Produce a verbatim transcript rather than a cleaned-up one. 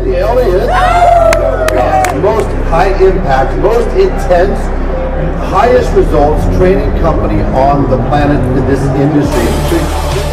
Andy Elliott. Yes, most high impact, most intense, highest results training company on the planet in this industry.